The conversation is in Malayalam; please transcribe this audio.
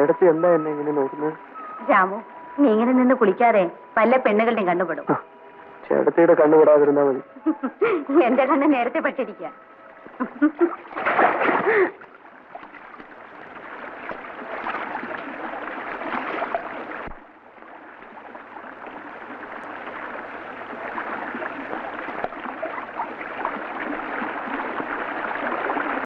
ചേട്ടത്തി എന്താ എന്നെ ഇങ്ങനെ നോക്കുന്നത്? രാമു, നീ ഇങ്ങനെ നിന്ന് കുളിക്കാതെ പല പെണ്ണുകളുടെയും കണ്ടുപെടും. ചേട്ടത്തിയുടെ കണ്ണുപെടാതിരുന്നാ മതി. എന്റെ കണ്ണ് നേരത്തെ പെട്ടിരിക്കുക.